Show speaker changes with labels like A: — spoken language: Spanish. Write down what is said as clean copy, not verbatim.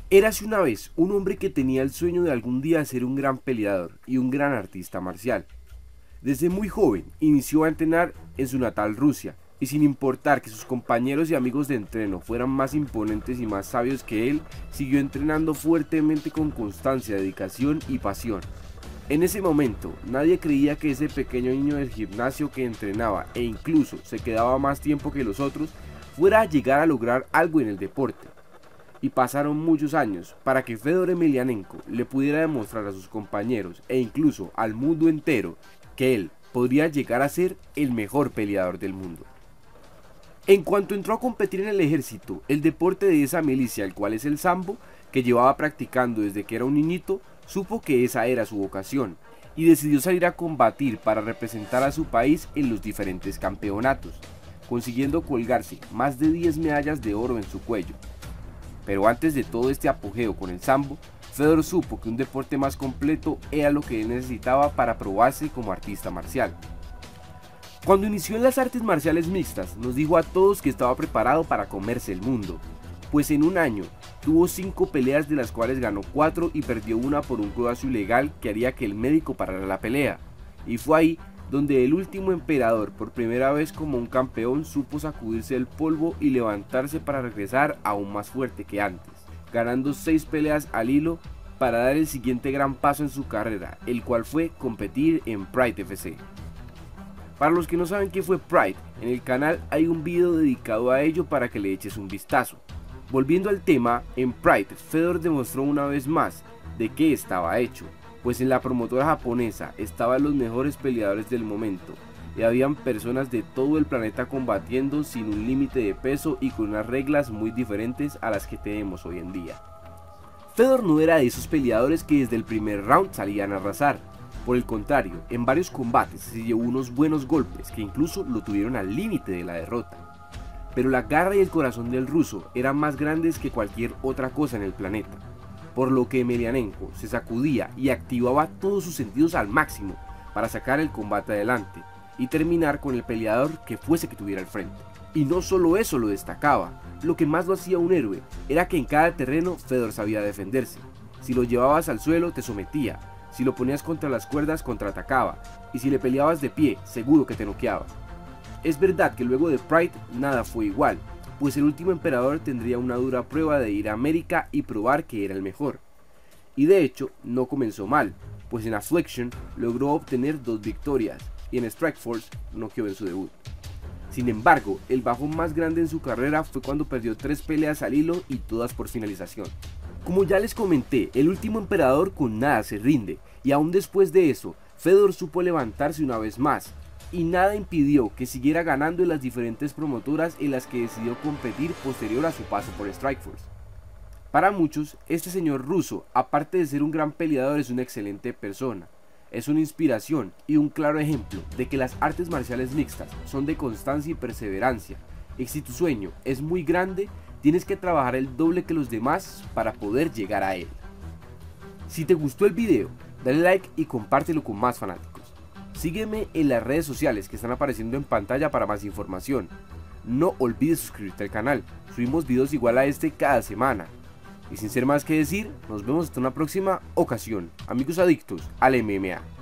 A: Érase una vez un hombre que tenía el sueño de algún día ser un gran peleador y un gran artista marcial. Desde muy joven inició a entrenar en su natal Rusia, y sin importar que sus compañeros y amigos de entreno fueran más imponentes y más sabios que él, siguió entrenando fuertemente con constancia, dedicación y pasión. En ese momento, nadie creía que ese pequeño niño del gimnasio que entrenaba e incluso se quedaba más tiempo que los otros, fuera a llegar a lograr algo en el deporte. Y pasaron muchos años para que Fedor Emelianenko le pudiera demostrar a sus compañeros e incluso al mundo entero que él podría llegar a ser el mejor peleador del mundo. En cuanto entró a competir en el ejército, el deporte de esa milicia, el cual es el sambo, que llevaba practicando desde que era un niñito, supo que esa era su vocación y decidió salir a combatir para representar a su país en los diferentes campeonatos, consiguiendo colgarse más de 10 medallas de oro en su cuello. Pero antes de todo este apogeo con el sambo, Fedor supo que un deporte más completo era lo que él necesitaba para probarse como artista marcial. Cuando inició en las artes marciales mixtas, nos dijo a todos que estaba preparado para comerse el mundo, pues en un año tuvo 5 peleas de las cuales ganó 4 y perdió una por un codazo ilegal que haría que el médico parara la pelea, y fue ahí donde el último emperador, por primera vez como un campeón, supo sacudirse el polvo y levantarse para regresar aún más fuerte que antes, ganando 6 peleas al hilo para dar el siguiente gran paso en su carrera, el cual fue competir en Pride FC. Para los que no saben qué fue Pride, en el canal hay un video dedicado a ello para que le eches un vistazo. Volviendo al tema, en Pride, Fedor demostró una vez más de qué estaba hecho, pues en la promotora japonesa estaban los mejores peleadores del momento, y habían personas de todo el planeta combatiendo sin un límite de peso y con unas reglas muy diferentes a las que tenemos hoy en día. Fedor no era de esos peleadores que desde el primer round salían a arrasar. Por el contrario, en varios combates se llevó unos buenos golpes que incluso lo tuvieron al límite de la derrota. Pero la garra y el corazón del ruso eran más grandes que cualquier otra cosa en el planeta, por lo que Emelianenko se sacudía y activaba todos sus sentidos al máximo para sacar el combate adelante y terminar con el peleador que fuese que tuviera al frente. Y no solo eso lo destacaba, lo que más lo hacía un héroe era que en cada terreno Fedor sabía defenderse. Si lo llevabas al suelo te sometía, si lo ponías contra las cuerdas contraatacaba, y si le peleabas de pie seguro que te noqueaba. Es verdad que luego de Pride nada fue igual, pues el último emperador tendría una dura prueba de ir a América y probar que era el mejor. Y de hecho no comenzó mal, pues en Affliction logró obtener 2 victorias y en Strikeforce noqueó en su debut. Sin embargo, el bajón más grande en su carrera fue cuando perdió 3 peleas al hilo y todas por finalización. Como ya les comenté, el último emperador con nada se rinde, y aún después de eso, Fedor supo levantarse una vez más, y nada impidió que siguiera ganando en las diferentes promotoras en las que decidió competir posterior a su paso por Strikeforce. Para muchos, este señor ruso, aparte de ser un gran peleador, es una excelente persona. Es una inspiración y un claro ejemplo de que las artes marciales mixtas son de constancia y perseverancia, y si tu sueño es muy grande, tienes que trabajar el doble que los demás para poder llegar a él. Si te gustó el video, dale like y compártelo con más fanáticos. Sígueme en las redes sociales que están apareciendo en pantalla para más información. No olvides suscribirte al canal, subimos videos igual a este cada semana. Y sin ser más que decir, nos vemos hasta una próxima ocasión, amigos adictos al MMA.